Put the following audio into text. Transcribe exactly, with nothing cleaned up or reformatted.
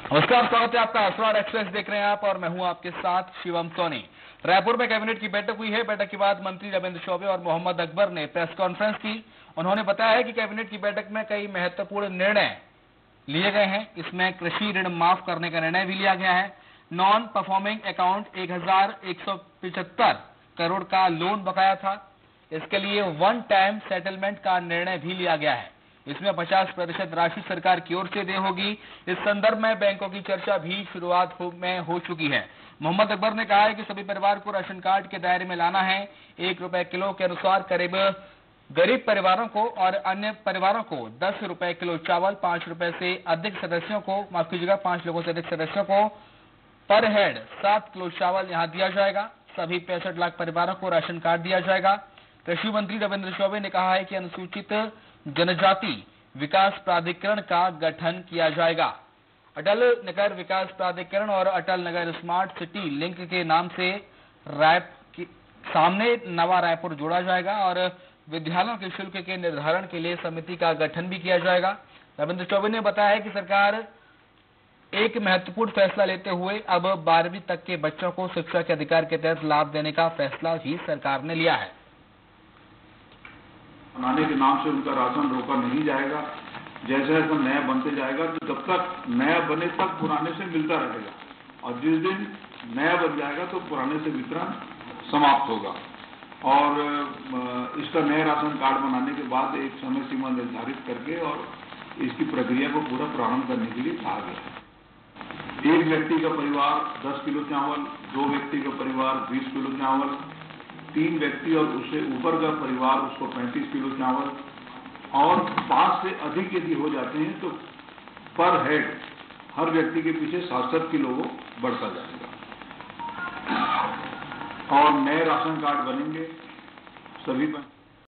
नमस्कार, स्वागत है आपका। असरार एक्सप्रेस देख रहे हैं आप और मैं हूं आपके साथ शिवम सोनी। रायपुर में कैबिनेट की बैठक हुई है। बैठक के बाद मंत्री रविंद्र चौबे और मोहम्मद अकबर ने प्रेस कॉन्फ्रेंस की। उन्होंने बताया है कि कैबिनेट की बैठक में कई महत्वपूर्ण निर्णय लिए गए हैं। इसमें कृषि ऋण माफ करने का निर्णय भी लिया गया है। नॉन परफॉर्मिंग अकाउंट एक हजार एक सौ पिछहत्तर करोड़ का लोन बकाया था, इसके लिए वन टाइम सेटलमेंट का निर्णय भी लिया गया है। इसमें पचास प्रतिशत राशि सरकार की ओर से देय होगी। इस संदर्भ में बैंकों की चर्चा भी शुरुआत हो, में हो चुकी है। मोहम्मद अकबर ने कहा है कि सभी परिवार को राशन कार्ड के दायरे में लाना है। एक रुपए किलो के अनुसार करीब गरीब परिवारों को और अन्य परिवारों को दस रुपए किलो चावल, पांच रुपए से अधिक सदस्यों को माफ कीजिएगा पांच लोगों से अधिक सदस्यों को पर हेड सात किलो चावल यहां दिया जाएगा। सभी पैंसठ लाख परिवारों को राशन कार्ड दिया जाएगा। कृषि मंत्री रविंद्र चौबे ने कहा है कि अनुसूचित जनजाति विकास प्राधिकरण का गठन किया जाएगा। अटल नगर विकास प्राधिकरण और Atal Nagar smart city link के नाम से रायप के सामने नवा रायपुर जोड़ा जाएगा और विद्यालयों के शुल्क के निर्धारण के लिए समिति का गठन भी किया जाएगा। रविंद्र चौबे ने बताया कि सरकार एक महत्वपूर्ण फैसला लेते हुए अब बारहवीं तक के बच्चों को शिक्षा के अधिकार के तहत लाभ देने का फैसला भी सरकार ने लिया है। बनाने के नाम से उनका राशन रोका नहीं जाएगा। जैसे जैसे नया बनते जाएगा तो जब तक नया बने तक पुराने से मिलता रहेगा और जिस दिन नया बन जाएगा तो पुराने से वितरण समाप्त होगा। और इसका नया राशन कार्ड बनाने के बाद एक समय सीमा निर्धारित करके और इसकी प्रक्रिया को पूरा प्रारंभ करने के लिए कहा गया है। एक व्यक्ति का परिवार दस किलो चावल, दो व्यक्ति का परिवार बीस किलो चावल, तीन व्यक्ति और उससे ऊपर का परिवार उसको पैंतीस किलो चावल और पांच से अधिक यदि हो जाते हैं तो पर हेड हर व्यक्ति के पीछे सात सात किलो वो बढ़ता जाएगा। और नए राशन कार्ड बनेंगे सभी पर।